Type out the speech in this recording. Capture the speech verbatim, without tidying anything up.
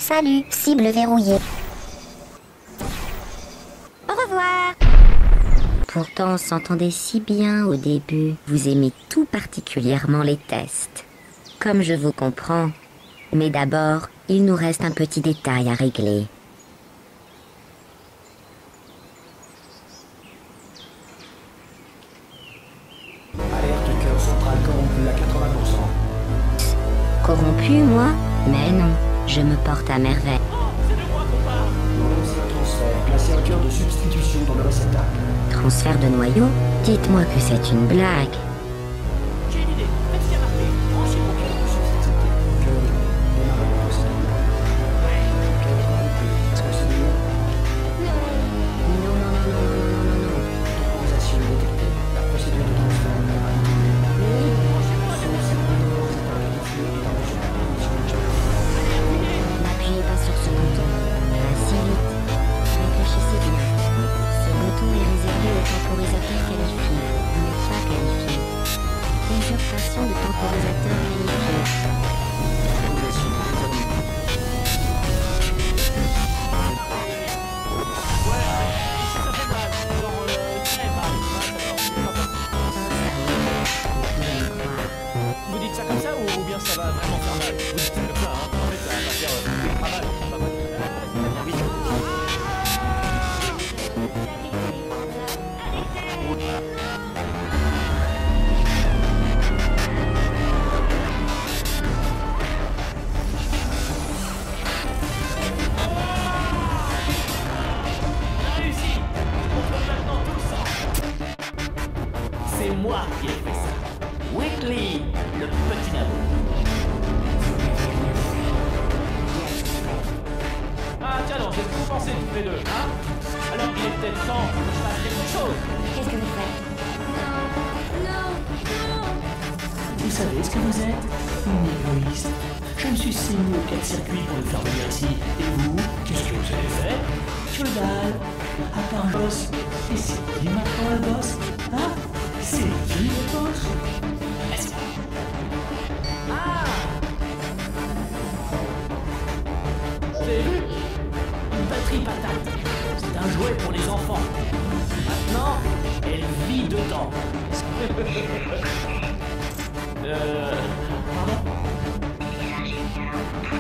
Salut, cible verrouillée. Au revoir. Pourtant, on s'entendait si bien au début. Vous aimez tout particulièrement les tests. Comme je vous comprends. Mais d'abord, il nous reste un petit détail à régler. Alerte cœur central corrompu à quatre-vingts pour cent. Corrompu, moi? Mais non, je me porte à merveille. Lancez un transfert. Placez un cœur de substitution dans le réceptacle. Transfert de noyau? Dites-moi que c'est une blague. J'ai une idée. Faites ce qu'il y a marqué. Branchez vos cœurs de substitution. Cœur, démarrez la procédure. Cœur corrompu. Est-ce que c'est mieux? Non, non, non, non, non, non, non, non. Autorisation détectée. La procédure de transfert n'est pas activée. Sauf si le numéro est identifié et arrangé par la condition de cœur. N'appuyez pas sur ce bouton. Pas si vite. Réfléchissez bien. Ce bouton est réservé aux temporisateurs qualifiés. Vous n'êtes pas qualifié. Usurpation de temporisateur qualifié. Autorisation déterminée. Ça fait mal. Genre, euh, très mal. Vous dites ça comme ça ou bien ça va vraiment faire mal? Vous dites ça comme ça, hein. En fait, ça va pas faire euh, ultra mal. Pas mal. Ah, oui. Réussi. Je contrôle maintenant tout le sang. C'est moi qui ai fait ça. Whitley, le petit nabo. Ah tiens donc, qu'est-ce que vous pensez tous les deux, hein? Alors il est peut-être temps que je fasse quelque chose. Qu'est-ce que vous faites? Vous savez ce que vous êtes? Une égoïste. Je me suis saigné au quatre circuits pour le faire venir ici. Et vous? Qu'est-ce que vous avez fait? Que dalle. À part un boss. Et c'est qui maintenant le boss? Hein? C'est qui le boss? Laisse-moi. Ah! Vous avez vu? Une batterie patate. C'est un jouet pour les enfants. Maintenant, elle vit dedans. euh... Pardon?